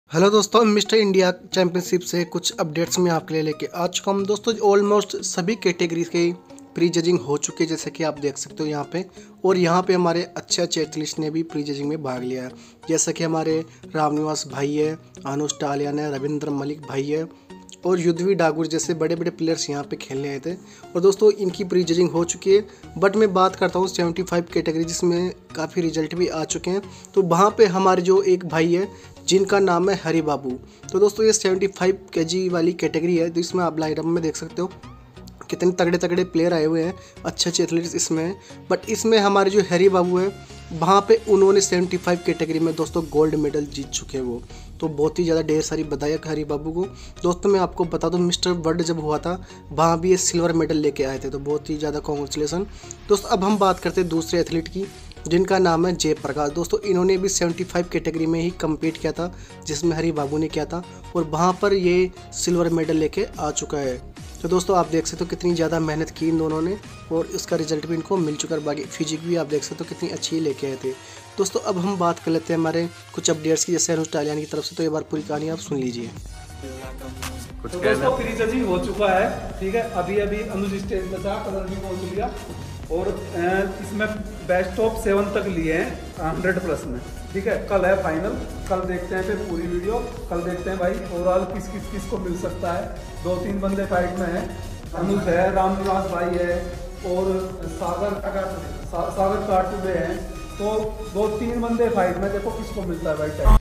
Hello दोस्तों, mister India championship से कुछ अपडेट्स मैं आपके लिए लेके आ चुका हूँ। दोस्तों ऑलमोस्ट सभी कैटेगरीज के प्री जजिंग हो चुकी है, जैसे कि आप देख सकते हो यहाँ पे। और यहाँ पे हमारे अच्छे अच्छे एथलीट्स ने भी प्री जजिंग में भाग लिया है, जैसे कि हमारे रामनिवास भाई है, अनुज टालिया है, रविंद्र मलिक भाई है और युद्धवीर डागुर जैसे बड़े बड़े प्लेयर्स यहाँ पे खेलने आए थे। और दोस्तों इनकी प्री जजिंग हो चुकी है। बट मैं बात करता हूँ 75 कैटेगरी जिसमें काफ़ी रिजल्ट भी आ चुके हैं। तो वहाँ पे हमारे जो एक भाई है जिनका नाम है हरी बाबू। तो दोस्तों ये 75 केजी वाली कैटेगरी है, जिसमें आप लाइनअप में देख सकते हो कितने तगड़े तगड़े प्लेयर आए हुए हैं, अच्छे अच्छे एथलीट्स इसमें हैं। बट इसमें हमारे जो हरी बाबू है वहाँ पे उन्होंने 75 कैटेगरी में दोस्तों गोल्ड मेडल जीत चुके हैं वो। तो बहुत ही ज़्यादा ढेर सारी बधाई हरी बाबू को। दोस्तों मैं आपको बता दूं, मिस्टर वर्ल्ड जब हुआ था वहाँ भी ये सिल्वर मेडल लेके आए थे, तो बहुत ही ज़्यादा कॉन्ग्रेचुलेसन। दोस्तों अब हम बात करते हैं दूसरे एथलीट की, जिनका नाम है जयप्रकाश। दोस्तों इन्होंने भी 75 कैटेगरी में ही कम्पीट किया था, जिसमें हरी बाबू ने किया था, और वहाँ पर ये सिल्वर मेडल लेके आ चुका है। तो दोस्तों आप देख सकते हो कितनी ज़्यादा मेहनत की इन दोनों ने, और इसका रिजल्ट भी इनको मिल चुका है। बाकी फिजिक भी आप देख सकते हो कितनी अच्छी लेके आए थे। दोस्तों अब हम बात कर लेते हैं हमारे कुछ अपडेट्स की, जैसे अनुज टालियान की तरफ से। तो एक बार पूरी कहानी आप सुन लीजिए। तो दोस्तों प्री जजिंग हो चुका है, ठीक है। अभी अभी अनुज स्टेज में था, कलर भी पहुंच गया, और इसमें बेस्ट ऑफ 7 तक लिए हैं 100+ में, ठीक है। कल है फाइनल, कल देखते हैं फिर पूरी वीडियो, कल देखते हैं भाई ओवरऑल किस को मिल सकता है। 2-3 बंदे फाइट में हैं, अनुज है, रामनिवास भाई है और सागर काटुबे हैं। तो 2-3 बंदे फाइट में, देखो किसको मिलता है भाई टाइम।